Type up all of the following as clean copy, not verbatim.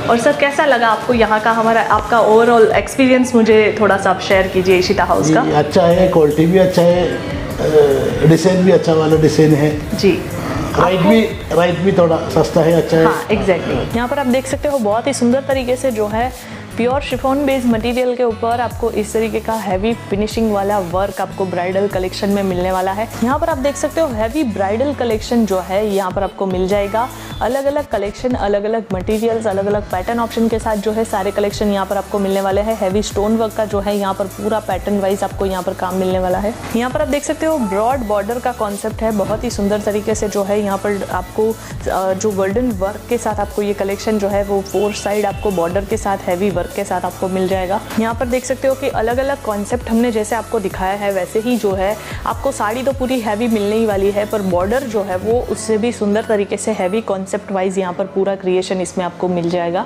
और सर कैसा लगा आपको यहाँ का हमारा आपका ओवरऑल एक्सपीरियंस मुझे थोड़ा सा आप शेयर कीजिए इशिता हाउस का। अच्छा है, क्वालिटी भी अच्छा है, डिज़ाइन भी अच्छा वाला डिज़ाइन है जी। राइट भी थोड़ा सस्ता है, अच्छा है। हाँ एग्जैक्टली। यहाँ पर आप देख सकते हो बहुत ही सुंदर तरीके से जो है प्योर शिफॉन बेस्ड मटेरियल के ऊपर आपको इस तरीके का हैवी फिनिशिंग वाला वर्क आपको ब्राइडल कलेक्शन में मिलने वाला है। यहाँ पर आप देख सकते हो हैवी ब्राइडल कलेक्शन जो है यहाँ पर आपको मिल जाएगा। अलग अलग कलेक्शन, अलग अलग मटेरियल्स, अलग अलग पैटर्न ऑप्शन के साथ जो है सारे कलेक्शन यहाँ पर आपको मिलने वाले हैं। हैवी स्टोन वर्क का जो है यहाँ पर पूरा पैटर्न वाइज आपको यहाँ पर काम मिलने वाला है। यहाँ पर आप देख सकते हो ब्रॉड बॉर्डर का कॉन्सेप्ट है, बहुत ही सुंदर तरीके से जो है यहाँ पर आपको जो गोल्डन वर्क के साथ आपको ये कलेक्शन जो है वो 4 साइड आपको बॉर्डर के साथ हैवी वर्क के साथ आपको मिल जाएगा। यहाँ पर देख सकते हो कि अलग अलग कॉन्सेप्ट हमने जैसे आपको दिखाया है वैसे ही जो है आपको साड़ी तो पूरी हैवी मिलने ही वाली है, पर बॉर्डर जो है वो उससे भी सुंदर तरीके से हैवी कॉन्सेप्ट वाइज यहाँ पर पूरा क्रिएशन इसमें आपको मिल जाएगा।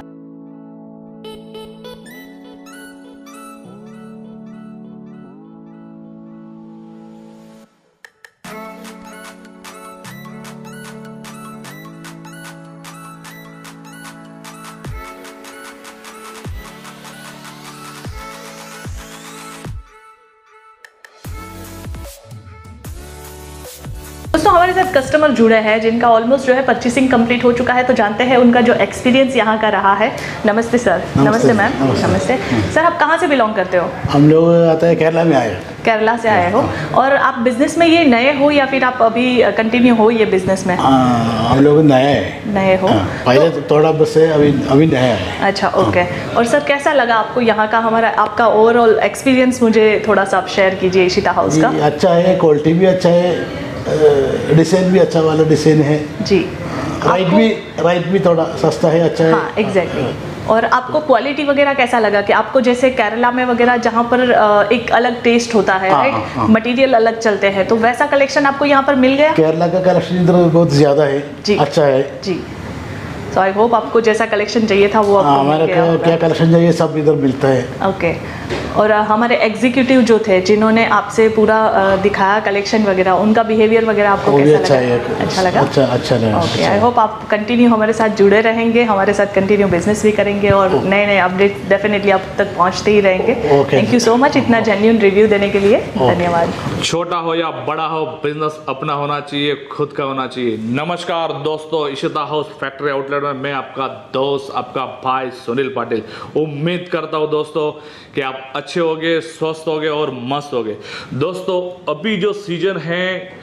दोस्तों हमारे साथ कस्टमर जुड़े हैं जिनका ऑलमोस्ट जो है परचेसिंग कंप्लीट हो चुका है, तो जानते हैं उनका जो एक्सपीरियंस यहाँ का रहा है। नमस्ते सर। नमस्ते मैम। नमस्ते सर। आप कहाँ से बिलोंग करते हो? हम लोग आता है केरला में आए। केरला से आए हो, और आप बिजनेस में ये नए हो या फिर आप अभी कंटिन्यू हो ये बिजनेस में? हम लोग नए हो। पहले तो थोड़ा बस है, अभी नया है। अच्छा ओके। और सर कैसा लगा आपको यहाँ का हमारा आपका ओवरऑल एक्सपीरियंस मुझे थोड़ा सा आप शेयर कीजिए इशिता हाउस का। अच्छा है, क्वालिटी भी अच्छा है, डिज़ाइन भी अच्छा वाला डिज़ाइन है जी। राइट भी थोड़ा सस्ता है, अच्छा है। हाँ एग्जैक्टली। और आपको क्वालिटी वगैरह कैसा लगा कि आपको जैसे केरला में वगैरह जहाँ पर एक अलग टेस्ट होता है, राइट, मटेरियल अलग चलते हैं, तो वैसा कलेक्शन आपको यहाँ पर मिल गया? केरला का कलेक्शन इधर बहुत ज़्यादा है जी, अच्छा है जी। तो आई होप आपको जैसा कलेक्शन चाहिए था वो आपको हमारा क्या कलेक्शन चाहिए सब इधर मिलता है। ओके। और हमारे एग्जीक्यूटिव जो थे जिन्होंने आपसे पूरा दिखाया कलेक्शन वगैरह, उनका बिहेवियर वगैरह आपको कैसा लगा? अच्छा लगा। अच्छा लगा। ओके। आई होप आप कंटिन्यू हमारे साथ जुड़े रहेंगे, हमारे साथ कंटिन्यू बिजनेस भी करेंगे और नए नए अपडेट डेफिनेटली आप तक पहुंचते ही रहेंगे। थैंक यू सो मच इतना जेन्युइन रिव्यू देने के लिए। धन्यवाद। छोटा हो या बड़ा हो, बिजनेस अपना होना चाहिए, खुद का होना चाहिए। नमस्कार दोस्तों, इशिता हाउस फैक्ट्री आउटलेट में मैं आपका दोस्त, आपका भाई सुनील पाटिल। उम्मीद करता हूँ दोस्तों कि आप अच्छे होगे, स्वस्थ होगे और मस्त होगे। दोस्तों अभी जो सीजन है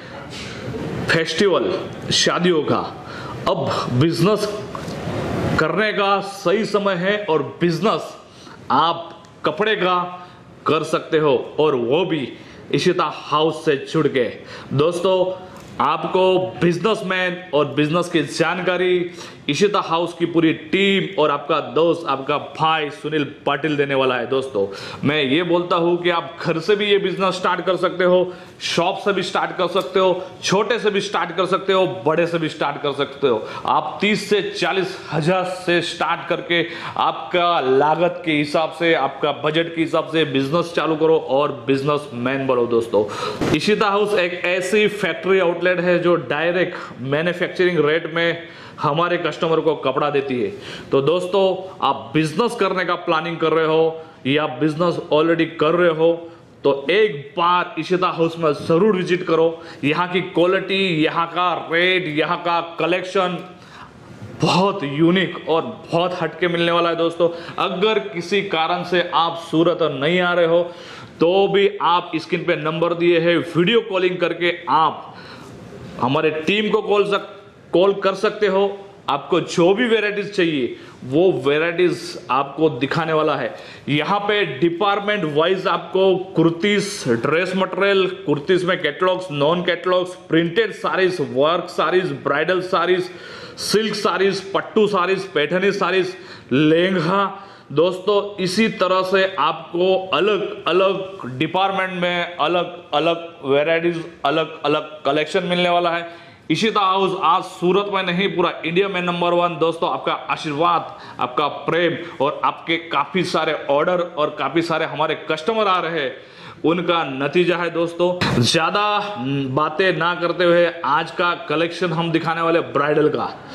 फेस्टिवल शादियों का, अब बिजनेस करने का सही समय है और बिजनेस आप कपड़े का कर सकते हो, और वो भी इशिता हाउस से जुड़ के। दोस्तों आपको बिजनेसमैन और बिजनेस की जानकारी इशिता हाउस की पूरी टीम और आपका दोस्त, आपका भाई सुनील पाटिल देने वाला है। दोस्तों मैं ये बोलता हूँ कि आप घर से भी ये बिजनेस स्टार्ट कर सकते हो, शॉप से भी स्टार्ट कर सकते हो, छोटे से भी स्टार्ट कर सकते हो, बड़े से भी स्टार्ट कर सकते हो। आप 30 से 40 हज़ार से स्टार्ट करके आपका लागत के हिसाब से, आपका बजट के हिसाब से बिजनेस चालू करो और बिजनेस मैन बनो। दोस्तों इशिता हाउस एक ऐसी फैक्ट्री आउटलेट है जो डायरेक्ट मैन्युफैक्चरिंग रेट में हमारे कस्टमर को कपड़ा देती है। तो दोस्तों आप बिजनेस करने का प्लानिंग कर रहे हो या बिजनेस ऑलरेडी कर रहे हो तो एक बार इशिता हाउस में जरूर विजिट करो। यहाँ की क्वालिटी, यहाँ का रेट, यहाँ का कलेक्शन बहुत यूनिक और बहुत हटके मिलने वाला है। दोस्तों अगर किसी कारण से आप सूरत नहीं आ रहे हो तो भी आप स्क्रीन पे नंबर दिए हैं, वीडियो कॉलिंग करके आप हमारे टीम को कॉल कर सकते हो। आपको जो भी वेराइटीज चाहिए वो वेराइटीज आपको दिखाने वाला है। यहाँ पे डिपार्टमेंट वाइज आपको कुर्तीज, ड्रेस मटेरियल, कुर्तीज में catalogues, non catalogues, printed saris, work saris, bridal saris, silk saris, pattu saris, Paithani saris, lehenga. दोस्तों इसी तरह से आपको अलग अलग डिपार्टमेंट में अलग अलग वेराइटीज, अलग अलग कलेक्शन मिलने वाला है। इशिता हाउस आज सूरत में नहीं पूरा इंडिया में नंबर 1। दोस्तों आपका आशीर्वाद, आपका प्रेम और आपके काफी सारे ऑर्डर और काफी सारे हमारे कस्टमर आ रहे हैं, उनका नतीजा है दोस्तों। ज्यादा बातें ना करते हुए आज का कलेक्शन हम दिखाने वाले ब्राइडल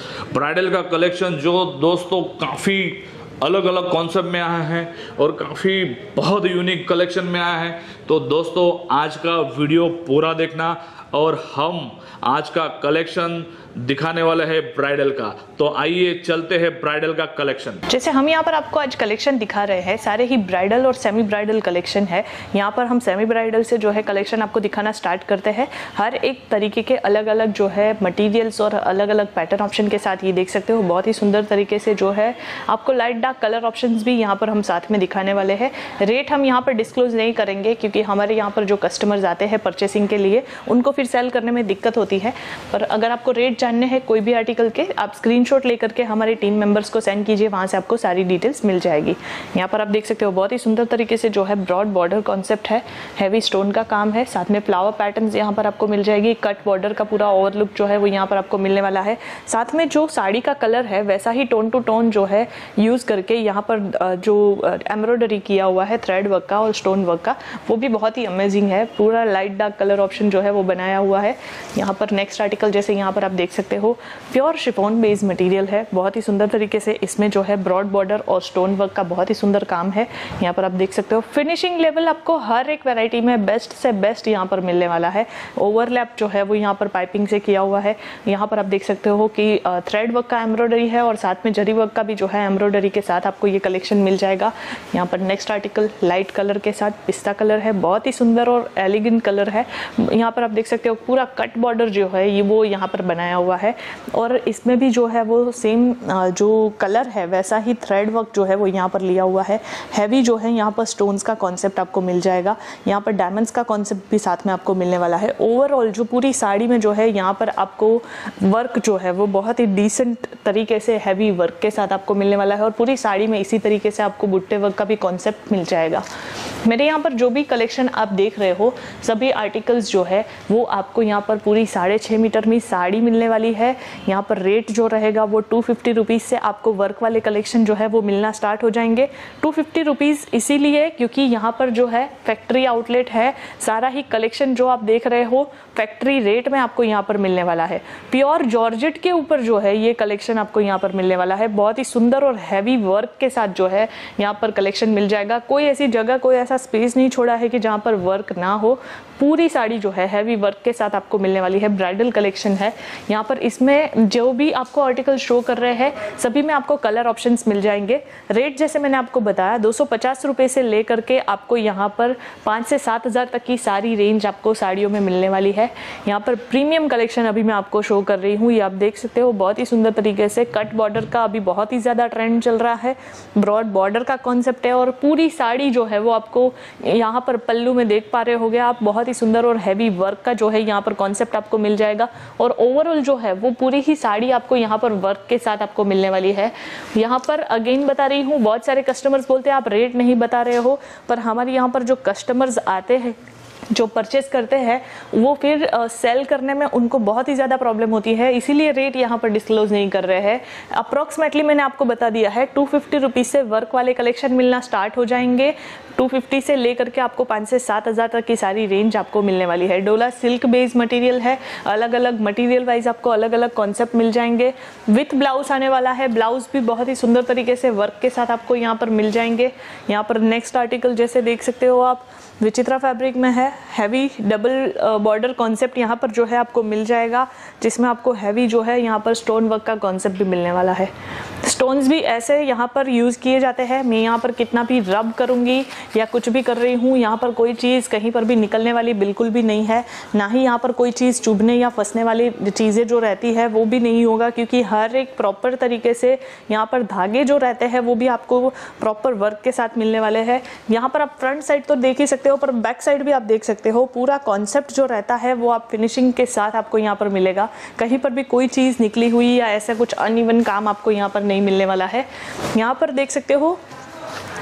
का कलेक्शन, जो दोस्तों काफी अलग अलग कॉन्सेप्ट में आया है और काफ़ी बहुत यूनिक कलेक्शन में आया है। तो दोस्तों आज का वीडियो पूरा देखना और हम आज का कलेक्शन दिखाने वाले हैं ब्राइडल का। तो आइए चलते हैं ब्राइडल का कलेक्शन। जैसे हम यहाँ पर आपको आज कलेक्शन दिखा रहे हैं, सारे ही ब्राइडल और सेमी ब्राइडल कलेक्शन है। यहाँ पर हम सेमी ब्राइडल से जो है कलेक्शन आपको दिखाना स्टार्ट करते हैं। हर एक तरीके के अलग अलग जो है मटेरियल्स और अलग अलग पैटर्न ऑप्शन के साथ ये देख सकते हो बहुत ही सुंदर तरीके से जो है आपको लाइट डार्क कलर ऑप्शंस भी यहाँ पर हम साथ में दिखाने वाले हैं। रेट हम यहाँ पर डिस्क्लोज नहीं करेंगे क्योंकि हमारे यहाँ पर जो कस्टमर्स आते हैं परचेसिंग के लिए उनको फिर सेल करने में दिक्कत होती है। पर अगर आपको रेट जानने हैं कोई भी आर्टिकल के, आप स्क्रीनशॉट लेकर के हमारे टीम मेंबर्स को सेंड कीजिए, वहां से आपको सारी डिटेल्स मिल जाएगी। यहाँ पर आप देख सकते हो बहुत ही सुंदर तरीके से जो है ब्रॉड बॉर्डर कॉन्सेप्ट है, हैवी स्टोन का काम है, साथ में फ्लावर पैटर्न्स यहाँ पर आपको मिल जाएगी। कट बॉर्डर का पूरा ओवरलुक जो है वो यहाँ पर आपको मिलने वाला है। साथ में जो साड़ी का कलर है वैसा ही टोन टू टोन जो है यूज करके यहाँ पर जो एम्ब्रॉयडरी किया हुआ है थ्रेड वर्क का और स्टोन वर्क का, वो भी बहुत ही अमेजिंग है। पूरा लाइट डार्क कलर ऑप्शन जो है वो बनाया हुआ है। यहाँ पर नेक्स्ट आर्टिकल जैसे यहाँ पर आप देख सकते हो प्योर शिफॉन बेस्ड मटेरियल है, बहुत ही सुंदर तरीके से इसमें जो है ब्रॉड बॉर्डर और स्टोन वर्क का बहुत ही सुंदर काम है। यहाँ पर आप देख सकते हो फिनिशिंग लेवल आपको हर एक वैरायटी में बेस्ट से बेस्ट यहाँ पर मिलने वाला है। ओवरलैप जो है वो यहाँ पर पाइपिंग से किया हुआ है। यहाँ पर आप देख सकते हो कि थ्रेड वर्क का एम्ब्रॉयडरी है और साथ में जरी वर्क का भी जो है एम्ब्रॉयडरी के साथ आपको ये कलेक्शन मिल जाएगा। यहाँ पर नेक्स्ट आर्टिकल लाइट कलर के साथ पिस्ता कलर है, बहुत ही सुंदर और एलिगेंट कलर है। यहाँ पर आप देख सकते हो पूरा कट बॉर्डर जो है ये वो यहाँ पर बनाया हुआ है और इसमें भी जो है वो सेम जो कलर है वैसा ही थ्रेड वर्क जो है वो यहाँ पर लिया हुआ है। हैवी जो है यहाँ पर स्टोन्स का कॉन्सेप्ट आपको मिल जाएगा। यहाँ पर डायमंड्स का कॉन्सेप्ट भी साथ में आपको मिलने वाला है। ओवरऑल जो पूरी साड़ी में जो है यहाँ पर आपको वर्क जो है वो बहुत ही डिसेंट तरीके से हैवी वर्क के साथ आपको मिलने वाला है और पूरी साड़ी में इसी तरीके से आपको बुट्टे वर्क का भी कॉन्सेप्ट मिल जाएगा। मेरे यहाँ पर जो भी कलेक्शन आप देख रहे हो सभी आर्टिकल्स जो है वो आपको यहाँ पर पूरी 6.5 मीटर में साड़ी मिलने वाली है। यहाँ पर रेट जो रहेगा वो 250 रुपीज़ से आपको वर्क वाले कलेक्शन जो है वो मिलना स्टार्ट हो जाएंगे। 250 रुपीज़ इसीलिए क्योंकि यहाँ पर जो है फैक्ट्री आउटलेट है। सारा ही कलेक्शन जो आप देख रहे हो फैक्ट्री रेट में आपको यहाँ पर मिलने वाला है। प्योर जॉर्जेट के ऊपर जो है ये कलेक्शन आपको यहाँ पर मिलने वाला है। बहुत ही सुंदर और हैवी वर्क के साथ जो है यहाँ पर कलेक्शन मिल जाएगा। कोई ऐसी जगह कोई ऐसा स्पेस नहीं छोड़ा है कि जहाँ पर वर्क ना हो। पूरी साड़ी जो है हैवी वर्क के साथ आपको मिलने वाली है। ब्राइडल कलेक्शन है। यहाँ पर इसमें जो भी आपको आर्टिकल शो कर रहे हैं सभी में आपको कलर ऑप्शंस मिल जाएंगे। रेट जैसे मैंने आपको बताया 250 रुपये से लेकर के आपको यहाँ पर 5 से 7 हज़ार तक की सारी रेंज आपको साड़ियों में मिलने वाली है। यहाँ पर प्रीमियम कलेक्शन अभी मैं आपको शो कर रही हूँ, ये आप देख सकते हो बहुत ही सुंदर तरीके से। कट बॉर्डर का अभी बहुत ही ज़्यादा ट्रेंड चल रहा है। ब्रॉड बॉर्डर का कॉन्सेप्ट है और पूरी साड़ी जो है वो आपको यहाँ पर पल्लू में देख पा रहे होगे आप। बहुत ही सुंदर और हैवी वर्क का जो है यहाँ पर कॉन्सेप्ट आपको मिल जाएगा और ओवरऑल जो है वो पूरी ही साड़ी आपको यहाँ पर वर्क के साथ आपको मिलने वाली है। यहाँ पर अगेन बता रही हूँ, बहुत सारे कस्टमर्स बोलते हैं आप रेट नहीं बता रहे हो, पर हमारे यहाँ पर जो कस्टमर्स आते हैं जो परचेस करते हैं वो फिर सेल करने में उनको बहुत ही ज़्यादा प्रॉब्लम होती है, इसीलिए रेट यहाँ पर डिस्क्लोज नहीं कर रहे हैं। अप्रॉक्सीमेटली मैंने आपको बता दिया है 250 रुपीज़ से वर्क वाले कलेक्शन मिलना स्टार्ट हो जाएंगे। 250 से लेकर के आपको 5 से 7 हज़ार तक की सारी रेंज आपको मिलने वाली है। डोला सिल्क बेस्ड मटेरियल है, अलग अलग मटेरियल वाइज आपको अलग अलग कॉन्सेप्ट मिल जाएंगे। विथ ब्लाउज आने वाला है, ब्लाउज भी बहुत ही सुंदर तरीके से वर्क के साथ आपको यहाँ पर मिल जाएंगे। यहाँ पर नेक्स्ट आर्टिकल जैसे देख सकते हो आप विचित्रा फैब्रिक में है। हैवी डबल बॉर्डर कॉन्सेप्ट यहाँ पर जो है आपको मिल जाएगा, जिसमें आपको हैवी जो है यहाँ पर स्टोन वर्क का कॉन्सेप्ट भी मिलने वाला है। स्टोन्स भी ऐसे यहाँ पर यूज़ किए जाते हैं। मैं यहाँ पर कितना भी रब करूँगी या कुछ भी कर रही हूँ, यहाँ पर कोई चीज़ कहीं पर भी निकलने वाली बिल्कुल भी नहीं है, ना ही यहाँ पर कोई चीज़ चुभने या फंसने वाली चीज़ें जो रहती है वो भी नहीं होगा, क्योंकि हर एक प्रॉपर तरीके से यहाँ पर धागे जो रहते हैं वो भी आपको प्रॉपर वर्क के साथ मिलने वाले हैं। यहाँ पर आप फ्रंट साइड तो देख ही सकते हो, पर बैक साइड भी आप देख सकते हो। पूरा कॉन्सेप्ट जो रहता है वो आप फिनिशिंग के साथ आपको यहाँ पर मिलेगा। कहीं पर भी कोई चीज़ निकली हुई या ऐसा कुछ अनइवन काम आपको यहाँ पर नहीं मिलने वाला है। यहाँ पर देख सकते हो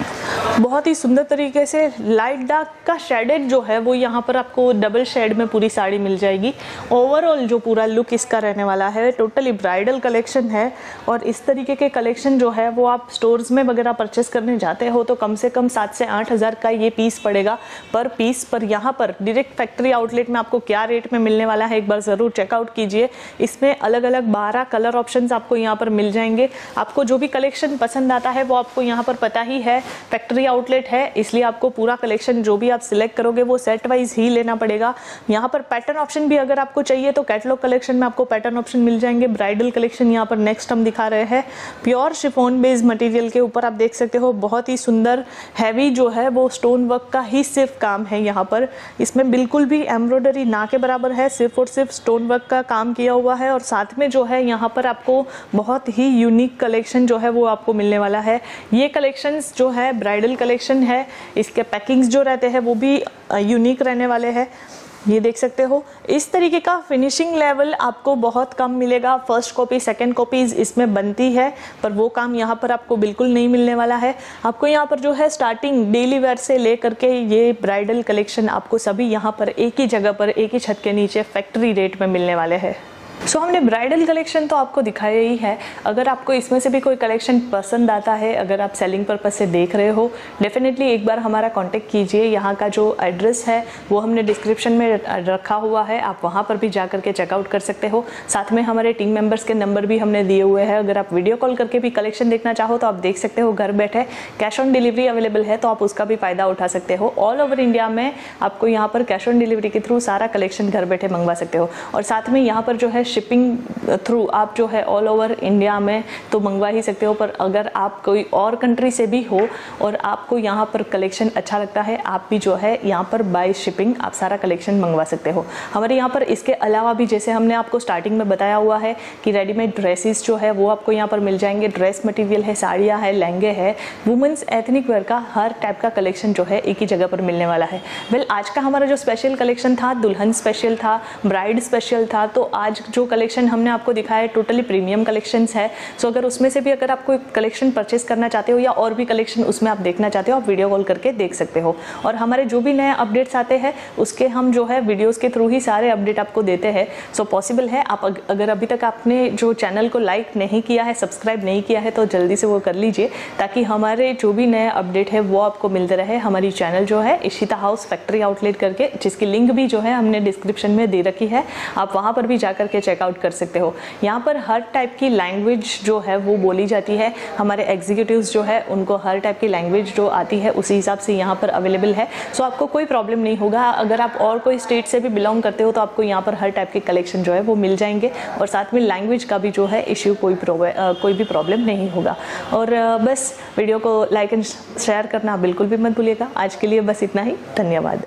बहुत ही सुंदर तरीके से लाइट डार्क का शेडेड जो है वो यहाँ पर आपको डबल शेड में पूरी साड़ी मिल जाएगी। ओवरऑल जो पूरा लुक इसका रहने वाला है टोटली ब्राइडल कलेक्शन है, और इस तरीके के कलेक्शन जो है वो आप स्टोर्स में वगैरह परचेस करने जाते हो तो कम से कम 7 से 8 हज़ार का ये पीस पड़ेगा पर पीस। पर यहाँ पर डायरेक्ट फैक्ट्री आउटलेट में आपको क्या रेट में मिलने वाला है एक बार ज़रूर चेकआउट कीजिए। इसमें अलग अलग 12 कलर ऑप्शंस आपको यहाँ पर मिल जाएंगे। आपको जो भी कलेक्शन पसंद आता है वो आपको यहाँ पर पता ही है, फैक्ट्री आउटलेट है, इसलिए आपको पूरा कलेक्शन जो भी आप सिलेक्ट करोगे वो सेट वाइज ही लेना पड़ेगा। यहाँ पर पैटर्न ऑप्शन भी अगर आपको चाहिए तो कैटलॉग कलेक्शन में आपको पैटर्न ऑप्शन मिल जाएंगे। ब्राइडल कलेक्शन यहाँ पर नेक्स्ट हम दिखा रहे हैं प्योर शिफॉन बेस्ड मटेरियल के ऊपर। आप देख सकते हो बहुत ही सुंदर हैवी जो है वो स्टोन वर्क का ही सिर्फ काम है यहाँ पर। इसमें बिल्कुल भी एम्ब्रॉयडरी ना के बराबर है, सिर्फ और सिर्फ स्टोन वर्क का काम किया हुआ है। और साथ में जो है यहाँ पर आपको बहुत ही यूनिक कलेक्शन जो है वो आपको मिलने वाला है। ये कलेक्शंस जो है ब्राइडल कलेक्शन है, इसके पैकिंग्स जो रहते हैं वो भी यूनिक रहने वाले हैं। ये देख सकते हो इस तरीके का फिनिशिंग लेवल आपको बहुत कम मिलेगा। फर्स्ट कॉपी सेकंड कॉपीज इसमें बनती है पर वो काम यहाँ पर आपको बिल्कुल नहीं मिलने वाला है। आपको यहाँ पर जो है स्टार्टिंग डेली वेयर से ले करके ये ब्राइडल कलेक्शन आपको सभी यहाँ पर एक ही जगह पर एक ही छत के नीचे फैक्ट्री रेट में मिलने वाले हैं। सो हमने ब्राइडल कलेक्शन तो आपको दिखाया ही है। अगर आपको इसमें से भी कोई कलेक्शन पसंद आता है, अगर आप सेलिंग पर्पस से देख रहे हो, डेफिनेटली एक बार हमारा कांटेक्ट कीजिए। यहाँ का जो एड्रेस है वो हमने डिस्क्रिप्शन में रखा हुआ है, आप वहाँ पर भी जा करके चेकआउट कर सकते हो। साथ में हमारे टीम मेंबर्स के नंबर भी हमने दिए हुए हैं। अगर आप वीडियो कॉल करके भी कलेक्शन देखना चाहो तो आप देख सकते हो, घर बैठे कैश ऑन डिलीवरी अवेलेबल है तो आप उसका भी फ़ायदा उठा सकते हो। ऑल ओवर इंडिया में आपको यहाँ पर कैश ऑन डिलीवरी के थ्रू सारा कलेक्शन घर बैठे मंगवा सकते हो। और साथ में यहाँ पर जो है शिपिंग थ्रू आप जो है ऑल ओवर इंडिया में तो मंगवा ही सकते हो। पर अगर आप कोई और कंट्री से भी हो और आपको यहाँ पर कलेक्शन अच्छा लगता है, आप भी जो है यहाँ पर बाय शिपिंग आप सारा कलेक्शन मंगवा सकते हो हमारे यहाँ पर। इसके अलावा भी जैसे हमने आपको स्टार्टिंग में बताया हुआ है कि रेडीमेड ड्रेसेस जो है वो आपको यहाँ पर मिल जाएंगे। ड्रेस मटेरियल है, साड़ियाँ है, लहंगे है, वुमेंस एथनिक वेयर का हर टाइप का कलेक्शन जो है एक ही जगह पर मिलने वाला है। वेल आज का हमारा जो स्पेशल कलेक्शन था दुल्हन स्पेशल था, ब्राइड स्पेशल था, तो आज जो कलेक्शन हमने आपको दिखाया है टोटली प्रीमियम कलेक्शंस है। सो अगर उसमें से भी अगर आप कोई कलेक्शन परचेस करना चाहते हो या और भी कलेक्शन उसमें आप देखना चाहते हो, आप वीडियो कॉल करके देख सकते हो। और हमारे जो भी नए अपडेट्स आते हैं उसके हम जो है वीडियोस के थ्रू ही सारे अपडेट आपको देते हैं। सो पॉसिबल है आप अगर अभी तक आपने जो चैनल को लाइक नहीं किया है, सब्सक्राइब नहीं किया है तो जल्दी से वो कर लीजिए ताकि हमारे जो भी नए अपडेट है वो आपको मिलते रहे। हमारी चैनल जो है इशिता हाउस फैक्ट्री आउटलेट करके, जिसकी लिंक भी जो है हमने डिस्क्रिप्शन में दे रखी है, आप वहाँ पर भी जा करके चेकआउट कर सकते हो। यहाँ पर हर टाइप की लैंग्वेज जो है वो बोली जाती है। हमारे एग्जीक्यूटिव्स जो है उनको हर टाइप की लैंग्वेज जो आती है उसी हिसाब से यहाँ पर अवेलेबल है। सो आपको कोई प्रॉब्लम नहीं होगा। अगर आप और कोई स्टेट से भी बिलोंग करते हो तो आपको यहाँ पर हर टाइप के कलेक्शन जो है वो मिल जाएंगे और साथ में लैंग्वेज का भी जो है इश्यू कोई भी प्रॉब्लम नहीं होगा। और बस वीडियो को लाइक एंड शेयर करना बिल्कुल भी मत भूलिएगा। आज के लिए बस इतना ही, धन्यवाद।